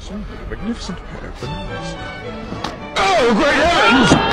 So, a magnificent pair of bananas. Oh, great heavens!